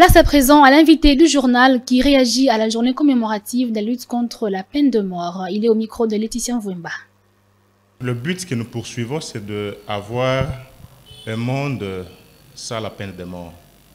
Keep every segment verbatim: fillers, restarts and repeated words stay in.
Place à présent à l'invité du journal qui réagit à la journée commémorative de la lutte contre la peine de mort. Il est au micro de Laetitia Mvouemba. Le but que nous poursuivons, c'est d'avoir un monde sans la peine de mort.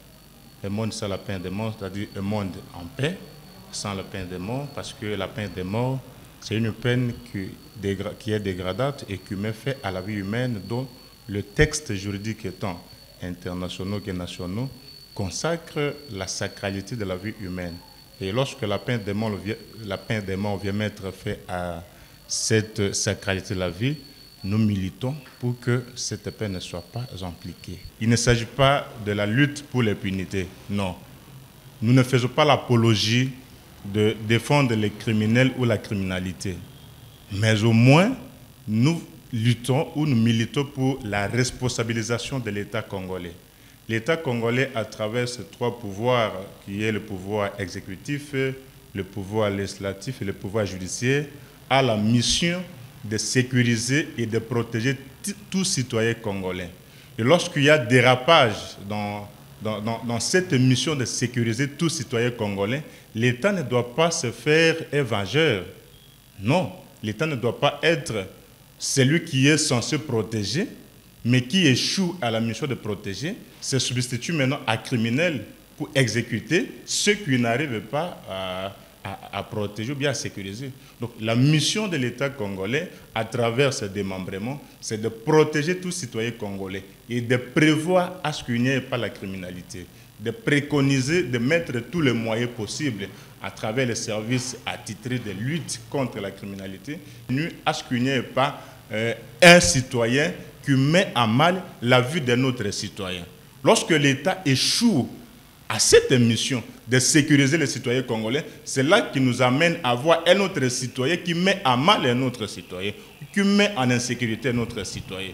Un monde sans la peine de mort, c'est-à-dire un monde en paix, sans la peine de mort, parce que la peine de mort, c'est une peine qui, qui est dégradante et qui met fin à la vie humaine, dont le texte juridique étant internationaux que nationaux, consacre la sacralité de la vie humaine. Et lorsque la peine de mort, la peine de mort vient mettre fin à cette sacralité de la vie, nous militons pour que cette peine ne soit pas appliquée. Il ne s'agit pas de la lutte pour l'impunité, non. Nous ne faisons pas l'apologie de défendre les criminels ou la criminalité. Mais au moins, nous luttons ou nous militons pour la responsabilisation de l'État congolais. L'État congolais, à travers ces trois pouvoirs, qui est le pouvoir exécutif, le pouvoir législatif et le pouvoir judiciaire, a la mission de sécuriser et de protéger tout citoyen congolais. Et lorsqu'il y a dérapage dans, dans, dans, dans cette mission de sécuriser tout citoyen congolais, l'État ne doit pas se faire un vengeur. Non, l'État ne doit pas être celui qui est censé protéger, mais qui échoue à la mission de protéger, se substitue maintenant à criminel pour exécuter ceux qui n'arrivent pas à, à, à protéger ou bien à sécuriser. Donc la mission de l'État congolais, à travers ce démembrement, c'est de protéger tout citoyen congolais et de prévoir à ce qu'il n'y ait pas la criminalité, de préconiser, de mettre tous les moyens possibles à travers les services attitrés de lutte contre la criminalité, à ce qu'il n'y ait pas euh, un citoyen qui met à mal la vie de notre citoyen. Lorsque l'État échoue à cette mission de sécuriser les citoyens congolais, c'est là qui nous amène à voir un autre citoyen qui met à mal un autre citoyen, qui met en insécurité notre citoyen.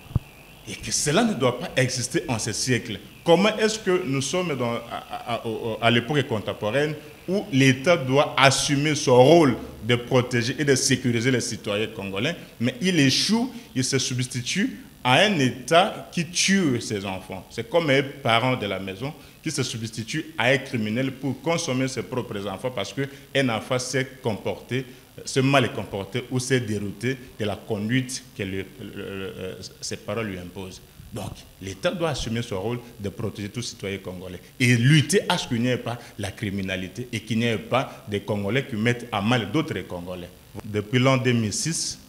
Et que cela ne doit pas exister en ce siècle. Comment est-ce que nous sommes dans, à, à, à l'époque contemporaine où l'État doit assumer son rôle de protéger et de sécuriser les citoyens congolais, mais il échoue, il se substitue à un État qui tue ses enfants. C'est comme un parent de la maison qui se substitue à un criminel pour consommer ses propres enfants parce qu'un enfant s'est comporté, se mal comporté ou s'est dérouté de la conduite que le, le, le, ses parents lui imposent. Donc, l'État doit assumer son rôle de protéger tous les citoyens congolais et lutter à ce qu'il n'y ait pas la criminalité et qu'il n'y ait pas des Congolais qui mettent à mal d'autres Congolais. Depuis l'an deux mille six,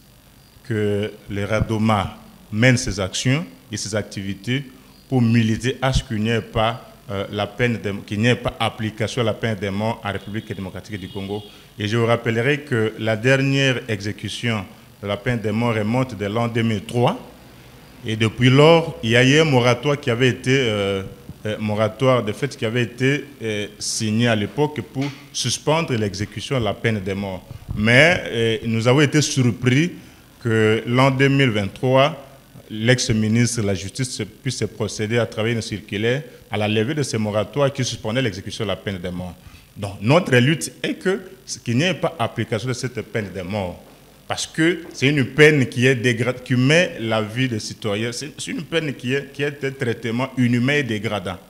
que le RADOMA mène ses actions et ses activités pour militer à ce qu'il n'y ait pas euh, la peine de, qu'il n'y ait pas application à la peine de mort en République démocratique du Congo. Et je vous rappellerai que la dernière exécution de la peine de mort remonte de l'an deux mille trois. Et depuis lors, il y a eu un moratoire qui avait été, euh, euh, moratoire de fait qui avait été euh, signé à l'époque pour suspendre l'exécution de la peine de mort. Mais euh, nous avons été surpris que l'an deux mille vingt-trois, l'ex-ministre de la Justice puisse procéder à travers une circulaire à la levée de ces moratoires qui suspendaient l'exécution de la peine de mort. Donc notre lutte est que qu'il n'y ait pas application de cette peine de mort. Parce que c'est une peine qui, est dégrad... qui met la vie des citoyens, c'est une peine qui est, qui est un traitement inhumain et dégradant.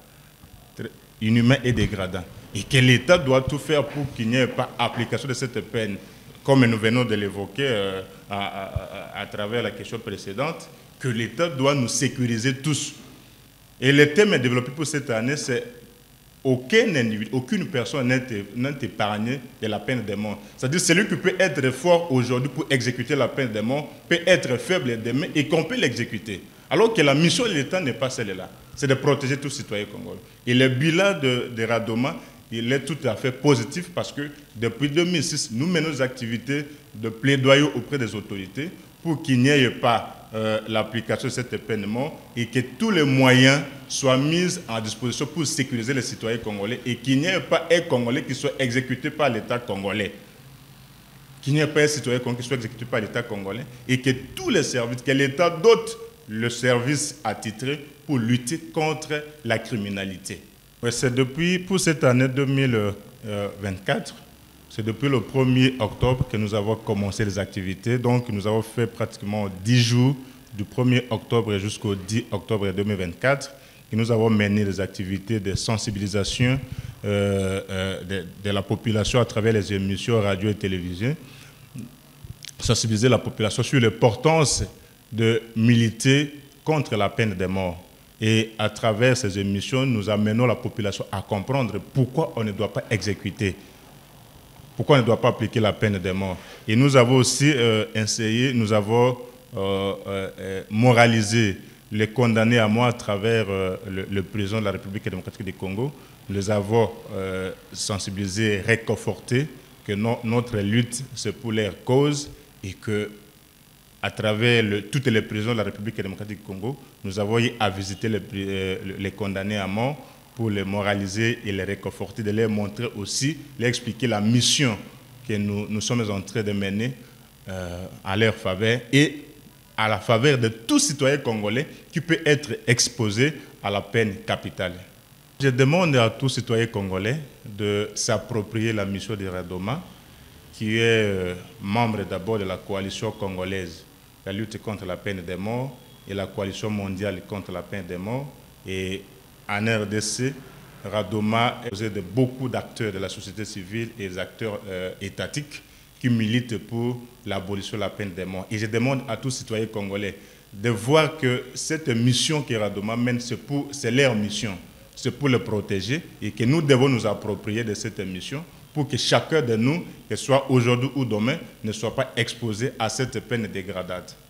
Inhumain et dégradant. Et que l'État doit tout faire pour qu'il n'y ait pas application de cette peine. Comme nous venons de l'évoquer euh, à, à, à travers la question précédente, que l'État doit nous sécuriser tous. Et le thème développé pour cette année, c'est aucun individu, aucune personne n'est épargnée de la peine de mort. C'est-à-dire celui qui peut être fort aujourd'hui pour exécuter la peine de mort peut être faible demain et qu'on peut l'exécuter. Alors que la mission de l'État n'est pas celle-là. C'est de protéger tous les citoyens congolais. Et le bilan de, de RADOMA, il est tout à fait positif parce que depuis deux mille six, nous menons des activités de plaidoyer auprès des autorités pour qu'il n'y ait pas euh, l'application de cette peine de mort et que tous les moyens soient mis en disposition pour sécuriser les citoyens congolais et qu'il n'y ait pas un Congolais qui soit exécuté par l'État congolais. Qu'il n'y ait pas un citoyen qui soit exécuté par l'État congolais et que tous les services, que l'État dote le service attitré pour lutter contre la criminalité. Ouais, c'est depuis, pour cette année deux mille vingt-quatre, c'est depuis le premier octobre que nous avons commencé les activités. Donc, nous avons fait pratiquement dix jours du premier octobre jusqu'au dix octobre deux mille vingt-quatre. que nous avons mené des activités de sensibilisation euh, euh, de, de la population à travers les émissions radio et télévision, sensibiliser la population sur l'importance de militer contre la peine de mort. Et à travers ces émissions, nous amenons la population à comprendre pourquoi on ne doit pas exécuter, pourquoi on ne doit pas appliquer la peine de mort. Et nous avons aussi euh, essayé, nous avons euh, euh, moralisé les condamnés à mort à travers euh, le, le président de la République démocratique du Congo. Nous les avons euh, sensibilisés, réconfortés que no, notre lutte, c'est pour leur cause et que à travers le, toutes les prisons de la République démocratique du Congo, nous avons eu à visiter les, euh, les condamnés à mort pour les moraliser et les réconforter, de leur montrer aussi, leur expliquer la mission que nous, nous sommes en train de mener euh, à leur faveur et à la faveur de tout citoyen congolais qui peut être exposé à la peine capitale. Je demande à tout citoyen congolais de s'approprier la mission de Radoma, qui est euh, membre d'abord de la coalition congolaise, la lutte contre la peine de mort et la coalition mondiale contre la peine de mort. Et en R D C, Radoma est composé de beaucoup d'acteurs de la société civile et des acteurs euh, étatiques qui militent pour l'abolition de la peine de mort. Et je demande à tous citoyens congolais de voir que cette mission que Radoma mène, c'est leur mission, c'est pour le protéger et que nous devons nous approprier de cette mission pour que chacun de nous, que ce soit aujourd'hui ou demain, ne soit pas exposé à cette peine dégradante.